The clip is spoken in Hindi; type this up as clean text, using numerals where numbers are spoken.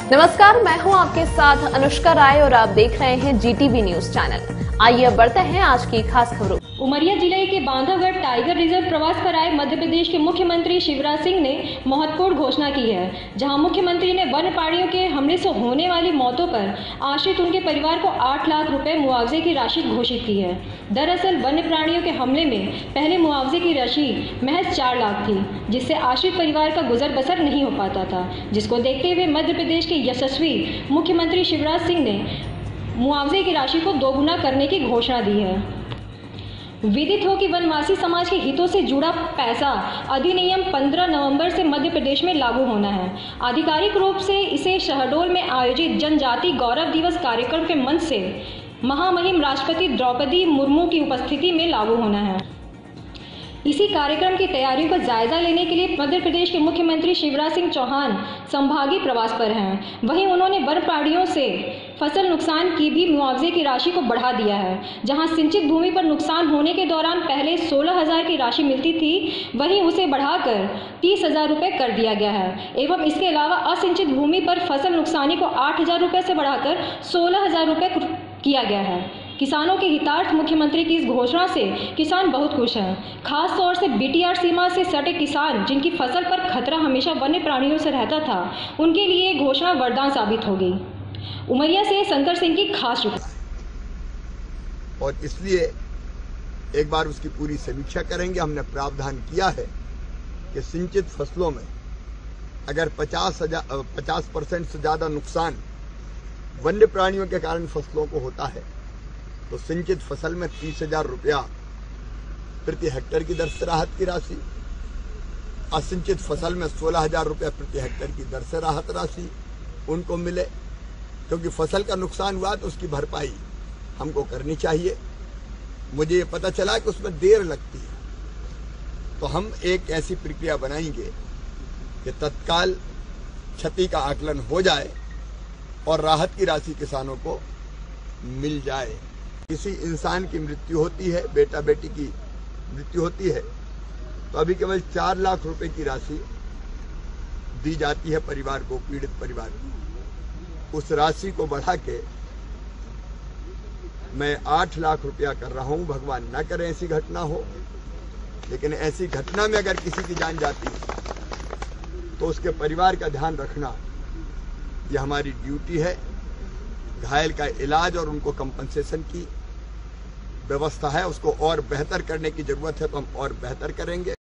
नमस्कार, मैं हूं आपके साथ अनुष्का राय और आप देख रहे हैं जीटीवी न्यूज चैनल। आइए अब बढ़ते हैं आज की खास खबरों। उमरिया जिले के बांधवगढ़ टाइगर रिजर्व प्रवास पर आए मध्य प्रदेश के मुख्यमंत्री शिवराज सिंह ने महत्वपूर्ण घोषणा की है, जहां मुख्यमंत्री ने वन्य प्राणियों के हमले से होने वाली मौतों पर आश्रित उनके परिवार को 8 लाख रुपए मुआवजे की राशि घोषित की है। दरअसल वन्य प्राणियों के हमले में पहले मुआवजे की राशि महज 4 लाख थी, जिससे आश्रित परिवार का गुजर बसर नहीं हो पाता था, जिसको देखते हुए मध्य प्रदेश के यशस्वी मुख्यमंत्री शिवराज सिंह ने मुआवजे की राशि को दोगुना करने की घोषणा दी है। विदित हो कि वनवासी समाज के हितों से जुड़ा पैसा अधिनियम 15 नवंबर से मध्य प्रदेश में लागू होना है। आधिकारिक रूप से इसे शहडोल में आयोजित जनजाति गौरव दिवस कार्यक्रम के मंच से महामहिम राष्ट्रपति द्रौपदी मुर्मू की उपस्थिति में लागू होना है। इसी कार्यक्रम की तैयारियों का जायजा लेने के लिए मध्य प्रदेश के मुख्यमंत्री शिवराज सिंह चौहान संभागीय प्रवास पर हैं। वहीं उन्होंने वन्य प्राणियों से फसल नुकसान की भी मुआवजे की राशि को बढ़ा दिया है। जहां सिंचित भूमि पर नुकसान होने के दौरान पहले 16,000 की राशि मिलती थी, वहीं उसे बढ़ाकर 30,000 रुपये कर दिया गया है। एवं इसके अलावा असिंचित भूमि पर फसल नुकसानी को 8,000 रुपये से बढ़ाकर 16,000 रुपये किया गया है। किसानों के हितार्थ मुख्यमंत्री की इस घोषणा से किसान बहुत खुश हैं। खास तौर से बीटीआर सीमा से सटे किसान, जिनकी फसल पर खतरा हमेशा वन्य प्राणियों से रहता था, उनके लिए घोषणा वरदान साबित हो गई। उमरिया से शंकर सिंह की खास रिपोर्ट। और इसलिए एक बार उसकी पूरी समीक्षा करेंगे। हमने प्रावधान किया है कि सिंचित फसलों में अगर 50% से ज्यादा नुकसान वन्य प्राणियों के कारण फसलों को होता है तो सिंचित फसल में 30,000 रुपया प्रति हेक्टेयर की दर से राहत की राशि, असिंचित फसल में 16,000 रुपया प्रति हेक्टेयर की दर से राहत राशि उनको मिले, क्योंकि फसल का नुकसान हुआ तो उसकी भरपाई हमको करनी चाहिए। मुझे ये पता चला कि उसमें देर लगती है, तो हम एक ऐसी प्रक्रिया बनाएंगे कि तत्काल क्षति का आकलन हो जाए और राहत की राशि किसानों को मिल जाए। किसी इंसान की मृत्यु होती है, बेटा बेटी की मृत्यु होती है, तो अभी केवल 4 लाख रुपए की राशि दी जाती है परिवार को, पीड़ित परिवार को। उस राशि को बढ़ा के मैं 8 लाख रुपया कर रहा हूं। भगवान न करे ऐसी घटना हो, लेकिन ऐसी घटना में अगर किसी की जान जाती है तो उसके परिवार का ध्यान रखना यह हमारी ड्यूटी है। घायल का इलाज और उनको कंपनसेशन की व्यवस्था है, उसको और बेहतर करने की जरूरत है तो हम और बेहतर करेंगे।